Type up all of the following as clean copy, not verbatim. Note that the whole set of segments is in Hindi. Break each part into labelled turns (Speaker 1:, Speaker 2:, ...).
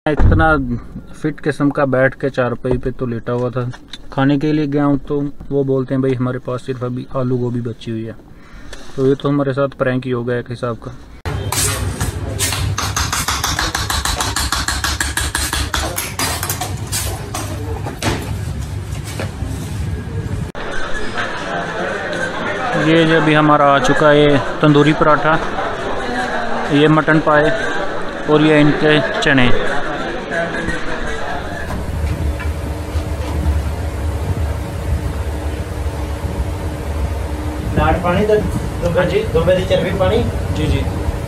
Speaker 1: इतना फिट किस्म का बैठ के चारपाई पे तो लेटा हुआ था। खाने के लिए गया हूँ तो वो बोलते हैं भाई हमारे पास सिर्फ अभी आलू गोभी बची हुई है। तो ये तो हमारे साथ प्रैंक ही हो गया एक हिसाब का। ये जो अभी हमारा आ चुका है तंदूरी पराठा, ये मटन पाए और ये इनके चने।
Speaker 2: पानी जी दुबे दी चरबी पानी
Speaker 1: जी जी।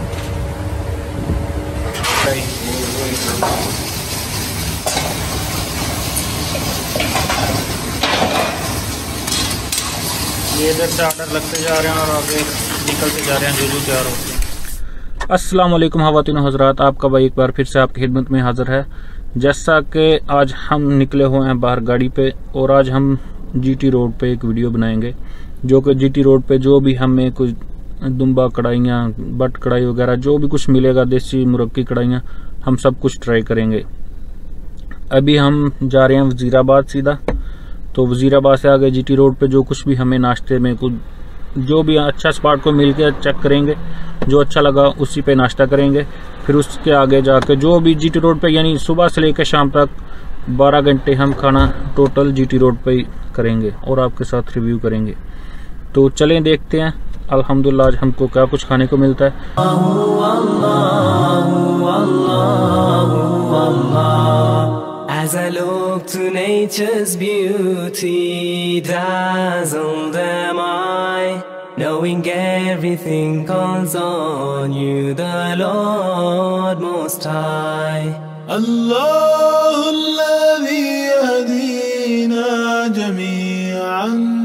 Speaker 1: ये इधर से ऑर्डर लगते जा रहे हैं और आगे निकलते जा रहे हैं जो तैयार होते हैं। अस्सलाम वालेकुम ख़वातीन व हज़रात, आपका भाई एक बार फिर से आपकी खिदमत में हाज़िर है। जैसा कि आज हम निकले हुए हैं बाहर गाड़ी पे और आज हम जीटी रोड पे एक वीडियो बनाएंगे, जो कि जीटी रोड पे जो भी हमें कुछ दुम्बा कढ़ाइयाँ, बट कढ़ाई वगैरह जो भी कुछ मिलेगा, देसी मुरक्की कढ़ाइयाँ, हम सब कुछ ट्राई करेंगे। अभी हम जा रहे हैं वज़ीराबाद सीधा, तो वज़ीराबाद से आगे जीटी रोड पे जो कुछ भी हमें नाश्ते में कुछ जो भी अच्छा स्पॉट को मिल के चेक करेंगे, जो अच्छा लगा उसी पे नाश्ता करेंगे। फिर उसके आगे जाके जो भी जीटी रोड पे यानी सुबह से लेकर शाम तक 12 घंटे हम खाना टोटल जीटी रोड पे ही करेंगे और आपके साथ रिव्यू करेंगे। तो चलें देखते हैं अल्हम्दुलिल्लाह आज हमको क्या कुछ खाने को मिलता है।
Speaker 3: As I look to nature's beauty, dazzled am I, knowing everything calls on you, the Lord Most High.
Speaker 4: الله الذي يهدينا جميعا،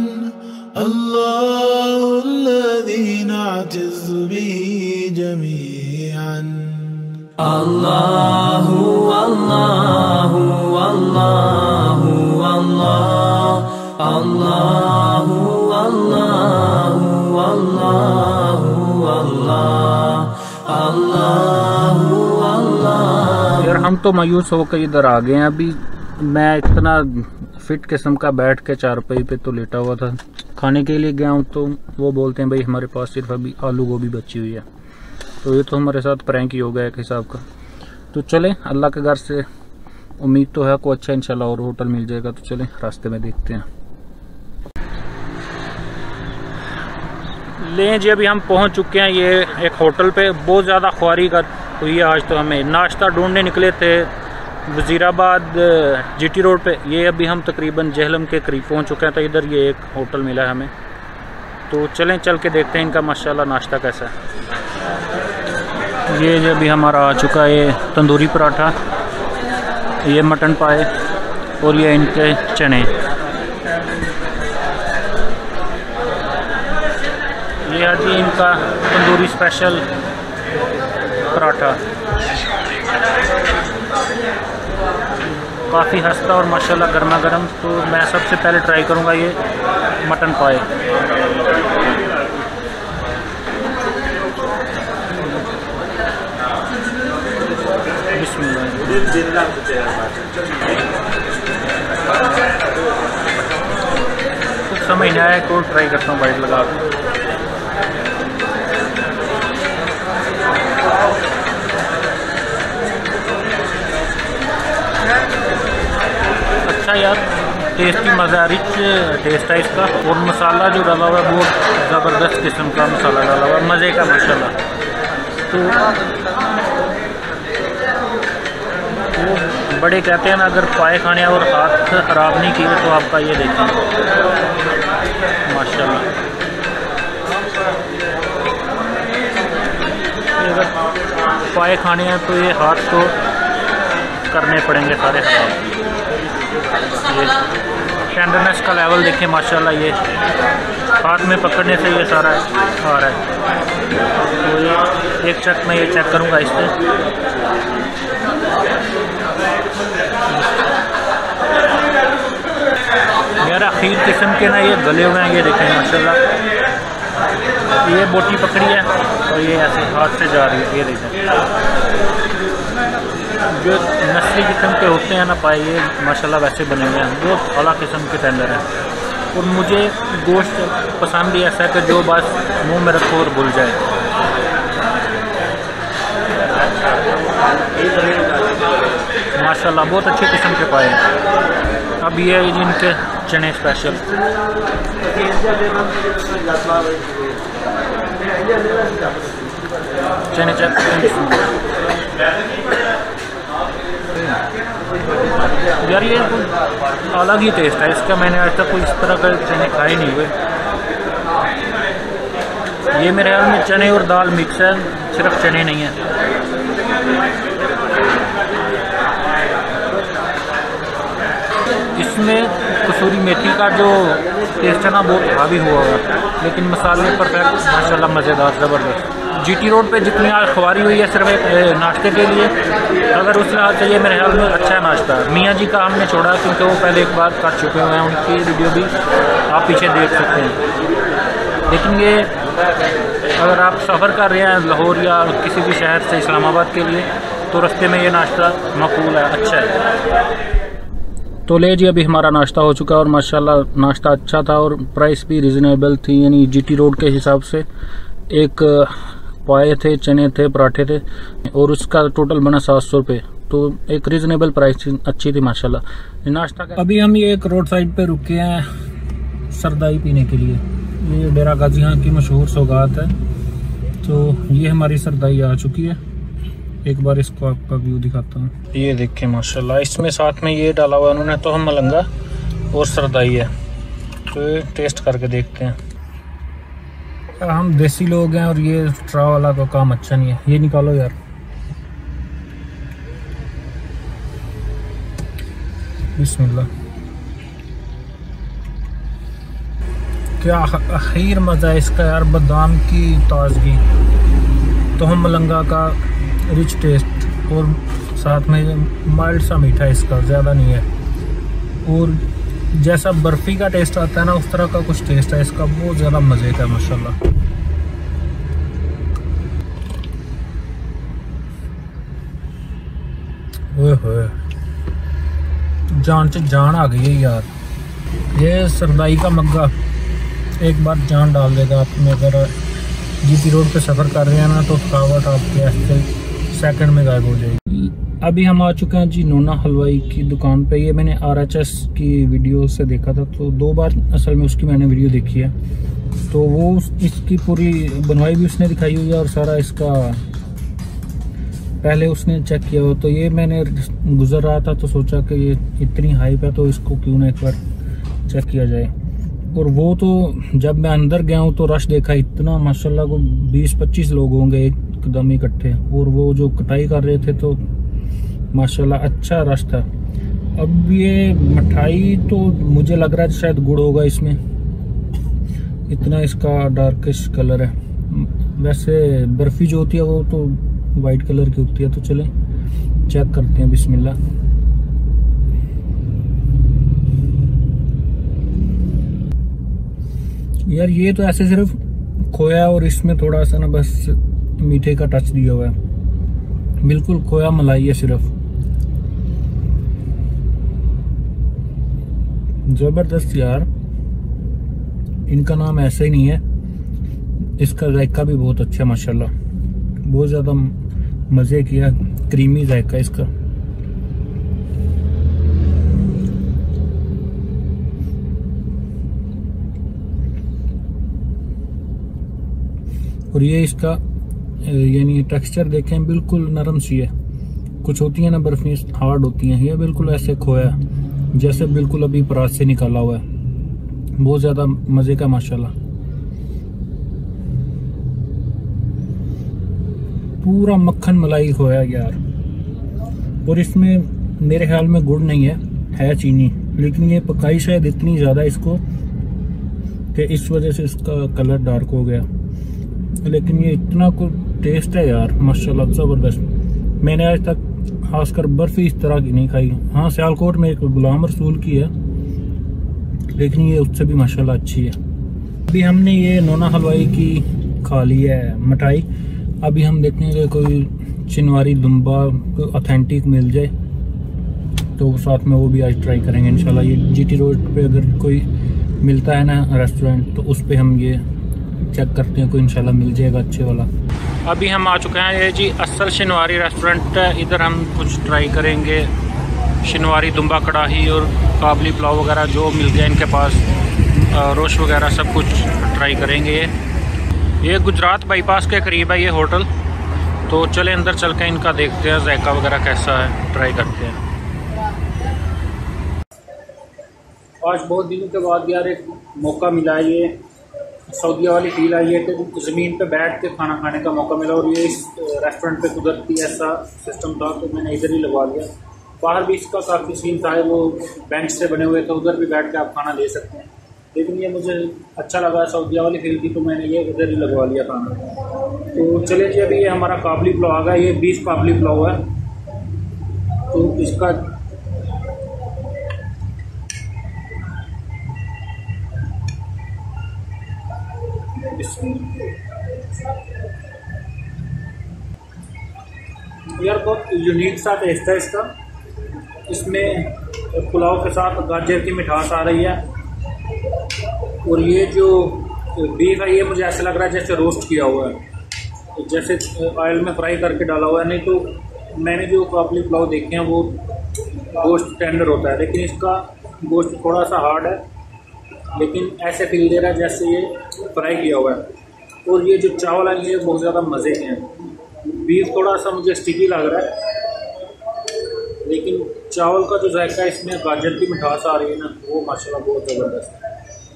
Speaker 4: الله الذي نعتز به جميعا.
Speaker 3: الله الله الله الله الله الله الله الله।
Speaker 1: यार हम तो मायूस होकर इधर आ गए हैं। अभी मैं इतना फिट किस्म का बैठ के चारपाई पे तो लेटा हुआ था। खाने के लिए गया हूँ तो वो बोलते हैं भाई हमारे पास सिर्फ अभी आलू गोभी बची हुई है। तो ये तो हमारे साथ प्रैंक ही हो गया एक हिसाब का। तो चलें, अल्लाह के घर से उम्मीद तो है को अच्छा इंशाल्लाह और होटल मिल जाएगा। तो चलें रास्ते में देखते हैं। लें जी, अभी हम पहुंच चुके हैं ये एक होटल पे। बहुत ज़्यादा ख्वारी का हुई है आज तो। हमें नाश्ता ढूंढने निकले थे वज़ीराबाद जीटी रोड पे। ये अभी हम तकरीबन जहलम के करीब पहुंच चुके हैं। तो इधर ये एक होटल मिला है हमें। तो चलें चल के देखते हैं इनका माशाल्लाह नाश्ता कैसा है। ये जो अभी हमारा आ चुका है तंदूरी पराठा, ये मटन पाए और ये इनके चने। ये है जी इनका तंदूरी स्पेशल पराठा, काफ़ी हंसता और माशाल्लाह गर्मा गर्म। तो मैं सबसे पहले ट्राई करूँगा ये मटन पाए। कुछ समझ नहीं आया तो ट्राई करता हूँ बाइट लगा के। अच्छा यार, टेस्टी मज़ा, रिच टेस्ट है इसका। और मसाला जो डाला हुआ है वो ज़बरदस्त किस्म का मसाला डाला हुआ है, मज़े का माशाल्लाह। तो वो बड़े कहते हैं ना, अगर पाए खाने और हाथ ख़राब नहीं किए तो आपका ये देखें माशाल्लाह। अगर पाए खाने हैं तो ये हाथ तो करने पड़ेंगे सारे ख़राब। ये टेंडरनेस का लेवल देखें माशाल्लाह, ये हाथ में पकड़ने से ये सारा आ रहा है। तो ये एक चक मैं ये चेक करूँगा इससे। यार अखीर किस्म के ना ये गले हुए हैं, ये देखें माशाल्लाह। ये बोटी पकड़ी है और ये ऐसे हाथ से जा रही है, ये देखें। जो नस्ली किस्म के होते हैं ना पाए, ये माशाल्लाह वैसे बने हुए हैं, बहुत आला किस्म के टेंडर हैं। और मुझे गोश्त पसंद ही ऐसा है कि जो बस मुंह में रखो और भूल जाए। माशाल्लाह बहुत अच्छे किस्म के पाए हैं। अब ये इनके चने स्पेशल, चने यार ये अलग ही टेस्ट है इसका। मैंने आज तक कोई इस तरह के चने खाए नहीं हुए। ये मेरे ख्याल में चने और दाल मिक्स है, सिर्फ चने नहीं है। इसमें कसूरी मेथी का जो टेस्ट है ना बहुत हावी हुआ है, लेकिन मसाले परफेक्ट माशाल्लाह मज़ेदार ज़बरदस्त। जीटी रोड पे जितनी आज ख्वारी हुई है सिर्फ एक नाश्ते के लिए, अगर उस लिहाज से ये मेरे ख्याल में अच्छा नाश्ता है। मियाँ जी का हमने छोड़ा क्योंकि वो पहले एक बार कर चुके हुए हैं, उनकी वीडियो भी आप पीछे देख सकते हैं। लेकिन ये अगर आप सफ़र कर रहे हैं लाहौर या किसी भी शहर से इस्लामाबाद के लिए, तो रास्ते में ये नाश्ता मकबूल है, अच्छा है। तो ले जी, अभी हमारा नाश्ता हो चुका है और माशाल्लाह नाश्ता अच्छा था और प्राइस भी रिजनेबल थी। यानी जीटी रोड के हिसाब से एक पाए थे, चने थे, पराठे थे और उसका टोटल बना 700 रुपये। तो एक रिजनेबल प्राइस अच्छी थी माशाल्लाह। नाश्ता अभी हम ये एक रोड साइड पे रुके हैं सरदाई पीने के लिए। ये डेरा गाजी यहाँ की मशहूर सौगात है। तो ये हमारी सरदाई आ चुकी है। एक बार इसको आपका व्यू दिखाता हूँ। ये देखें माशाल्लाह, इसमें साथ में ये डाला हुआ उन्होंने, तो हम मलंगा और सरदाई है। तो ये टेस्ट करके देखते हैं। हम देसी लोग हैं और ये स्ट्रा वाला तो काम अच्छा नहीं है। ये निकालो यार। बिस्मिल्लाह, क्या आखिर मज़ा है इसका यार। बादाम की ताजगी, तो हम मलंगा का रिच टेस्ट और साथ में माइल्ड सा मीठा इसका, ज़्यादा नहीं है। और जैसा बर्फ़ी का टेस्ट आता है ना, उस तरह का कुछ टेस्ट है इसका, बहुत ज़्यादा मज़े का माशाल्लाह। ओए होए, जान से जान आ गई है यार। ये सरदाई का मग्गा एक बार जान डाल देगा आप में। अगर जीटी रोड पे सफ़र कर रहे हैं ना, तो थकावट आपके ऐसे सेकंड में गायब हो जाएगी। अभी हम आ चुके हैं जी नोना हलवाई की दुकान पे। ये मैंने RHS की वीडियो से देखा था, तो 2 बार असल में उसकी मैंने वीडियो देखी है। तो वो इसकी पूरी बनवाई भी उसने दिखाई हुई है और सारा इसका पहले उसने चेक किया हो। तो ये मैंने गुजर रहा था तो सोचा कि ये इतनी हाइप है तो इसको क्यों ना एक बार चेक किया जाए। और वो तो जब मैं अंदर गया हूँ तो रश देखा इतना माशाल्लाह को 20-25 लोग होंगे एकदम इकट्ठे। और वो जो कटाई कर रहे थे तो माशाल्लाह अच्छा रश था। अब ये मिठाई तो मुझे लग रहा है शायद गुड़ होगा इसमें, इतना इसका डार्किश कलर है। वैसे बर्फ़ी जो होती है वो तो वाइट कलर की होती है। तो चलें चेक करते हैं। बिस्मिल्लाह। यार ये तो ऐसे सिर्फ खोया और इसमें थोड़ा सा ना बस मीठे का टच दिया हुआ है, बिल्कुल खोया मलाई है सिर्फ। जबरदस्त यार, इनका नाम ऐसा ही नहीं है। इसका जायका भी बहुत अच्छा है माशाल्लाह, बहुत ज़्यादा मज़े किया, क्रीमी जायका इसका। और ये इसका यानी टेक्सचर देखें, बिल्कुल नरम सी है। कुछ होती है ना बर्फी हार्ड होती हैं, ये बिल्कुल ऐसे खोया जैसे बिल्कुल अभी परात से निकाला हुआ है। बहुत ज़्यादा मज़े का माशाल्लाह, पूरा मक्खन मलाई खोया यार। और इसमें मेरे ख्याल में गुड़ नहीं है चीनी, लेकिन ये पकाई शायद इतनी ज़्यादा इसको कि इस वजह से इसका कलर डार्क हो गया। लेकिन ये इतना कुछ टेस्ट है यार माशाल्लाह ज़बरदस्त। मैंने आज तक खासकर बर्फ़ी इस तरह की नहीं खाई। हाँ, सियालकोट में एक गुलाम रसूल की है, लेकिन ये उससे भी माशाल्लाह अच्छी है। अभी हमने ये नोना हलवाई की खा ली है मिठाई। अभी हम देखेंगे कोई शिनवारी दुम्बा ऑथेंटिक मिल जाए तो साथ में वो भी आज ट्राई करेंगे इंशाल्लाह। ये जीटी रोड पे अगर कोई मिलता है ना रेस्टोरेंट तो उस पे हम ये चेक करते हैं, कोई इंशाल्लाह मिल जाएगा अच्छे वाला। अभी हम आ चुके हैं, ये जी असल शिनवारी रेस्टोरेंट है। इधर हम कुछ ट्राई करेंगे, शिनवारी दुम्बा कढ़ाई और काबली पुलाव वगैरह जो मिल गया इनके पास, रोश वगैरह सब कुछ ट्राई करेंगे। ये गुजरात बाईपास के करीब है ये होटल, तो चले अंदर चल के इनका देखते हैं जायका वगैरह कैसा है, ट्राई करते हैं। आज बहुत दिनों के बाद यार एक मौका मिला, ये सऊदीया वाली फील आई है कि ज़मीन पे बैठ के खाना खाने का मौका मिला, और ये इस रेस्टोरेंट पे कुदरती ऐसा सिस्टम था तो मैंने इधर ही लगवा लिया। बाहर भी इसका काफ़ी सीन था, वो बेंच से बने हुए थे, उधर भी बैठ के आप खाना ले सकते हैं, लेकिन ये मुझे अच्छा लगा, सऊदीया वाली फील थी तो मैंने ये इधर ही लगवा लिया खाना। तो चले जी, अभी ये हमारा काबली पुलाव आ गया, ये 20 काबली पुलाव है। तो इसका यार बहुत यूनिक सा टेस्ट है इसका। इसमें पुलाव के साथ गाजर की मिठास आ रही है, और ये जो बीफ है ये मुझे ऐसा लग रहा है जैसे रोस्ट किया हुआ है, जैसे ऑयल में फ्राई करके डाला हुआ है। नहीं तो मैंने जो काबली पुलाव देखे हैं वो गोश्त टेंडर होता है, लेकिन इसका गोश्त थोड़ा सा हार्ड है, लेकिन ऐसे फील दे रहा है जैसे ये फ्राई किया हुआ है। और ये जो चावल है ये बहुत ज़्यादा मज़े के हैं। बीफ थोड़ा सा मुझे स्टिकी लग रहा है, लेकिन चावल का जो जायका है इसमें गाजर की मिठास आ रही है ना, वो माशाल्लाह बहुत ज़बरदस्त है।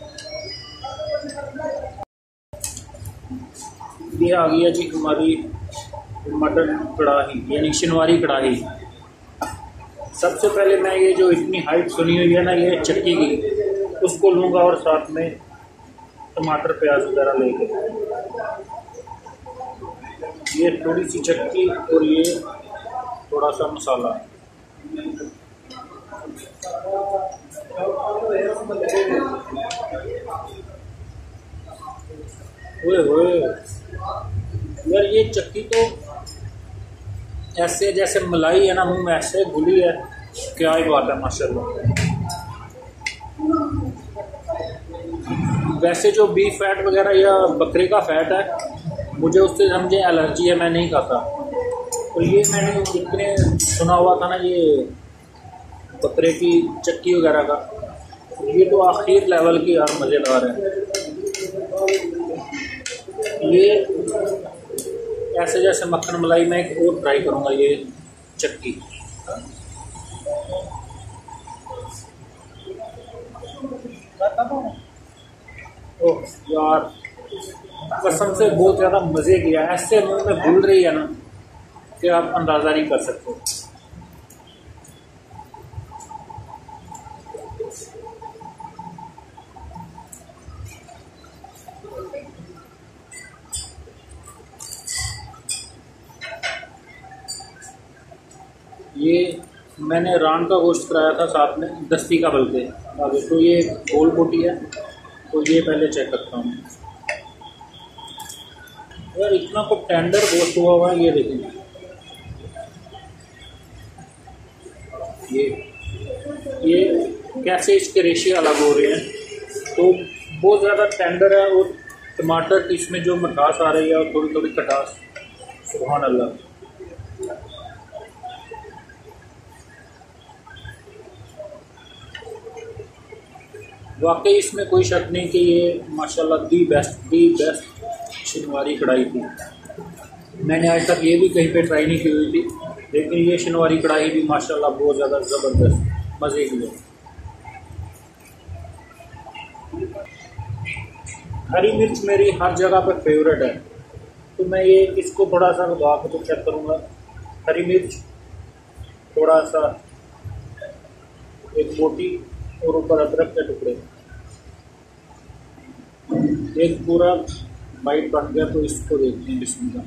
Speaker 1: ये आ गई है जी हमारी मटन कढ़ाई, यानी शिनवारी कढ़ाई। सबसे पहले मैं ये जो इतनी हाइट सुनी हुई है ना ये चक्की की, उसको लूँगा और साथ में टमाटर प्याज वगैरह लेके, ये थोड़ी सी चक्की और ये थोड़ा सा मसाला। ओए यार ये चक्की तो ऐसे जैसे मलाई है ना मुंह में, ऐसे घुली है, क्या ही बात है माशाल्लाह। वैसे जो बीफ फैट वगैरह या बकरे का फैट है मुझे उससे समझे एलर्जी है, मैं नहीं खाता। और ये मैंने जितने सुना हुआ था ना ये बकरे की चक्की वगैरह का, ये तो आखिर लेवल की यार मज़ेदार है। ये ऐसे जैसे मक्खन मलाई, मैं एक और ट्राई करूँगा ये चक्की। ओह यार कसम से बहुत ज़्यादा मज़े किया, ऐसे मुंह में घुल रही है ना कि आप अंदाज़ा नहीं कर सकते। ये मैंने रान का गोश्त कराया था साथ में, दस्ती का बल्कि आगे, तो ये गोल बोटी है, तो ये पहले चेक करता हूँ यार। इतना को टेंडर गोश्त हुआ है, ये देखेंगे ये कैसे इसके रेशे अलग हो रहे हैं, तो बहुत ज़्यादा टेंडर है। और टमाटर की इसमें जो मिठास आ रही है और थोड़ी थोड़ी खटास, सुभान अल्लाह। वाकई इसमें कोई शक नहीं कि ये माशाल्लाह दी बेस्ट शिनवारी कढ़ाई थी। मैंने आज तक ये भी कहीं पे ट्राई नहीं की हुई थी, लेकिन ये शिनवारी कढ़ाई भी माशाल्लाह बहुत ज़्यादा ज़बरदस्त मज़े की है। हरी मिर्च मेरी हर जगह पर फेवरेट है, तो मैं ये इसको थोड़ा सा लगा के तो चेक करूँगा। हरी मिर्च थोड़ा सा, एक बोटी और ऊपर अदरक के टुकड़े, एक पूरा बाइट बन गया। तो इसको देखते हैं बिस्मिल्लाह।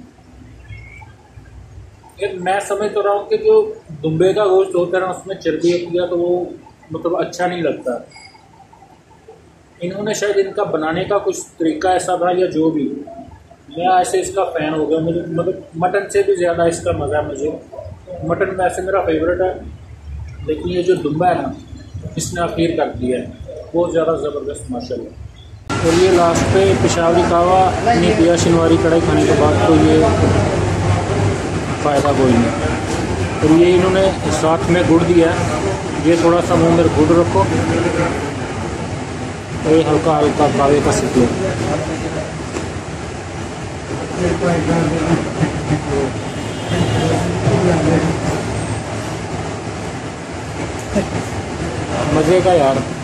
Speaker 1: यार मैं समझ तो रहा हूँ कि जो दुम्बे का गोश्त होता है ना उसमें चर्बी होती है, तो वो मतलब अच्छा नहीं लगता। इन्होंने शायद इनका बनाने का कुछ तरीका ऐसा था या जो भी, मैं ऐसे इसका फ़ैन हो गया, मुझे मतलब मटन से भी ज़्यादा इसका मज़ा है मुझे। मटन वैसे मेरा फेवरेट है, लेकिन ये जो दुम्बा है ना, इसने अखीर कर दिया है, बहुत ज़्यादा ज़बरदस्त माशाल्लाह। और ये लास्ट पे पेशावरी कहवा नहीं पिया शनिवारी कढ़ाई खाने के बाद, तो ये फ़ायदा कोई नहीं। और ये इन्होंने साथ में गुड़ दिया है, ये थोड़ा सा मुँह में गुड़ रखो, और ये हल्का हल्का कावे का सिक लो। मज़े का यार।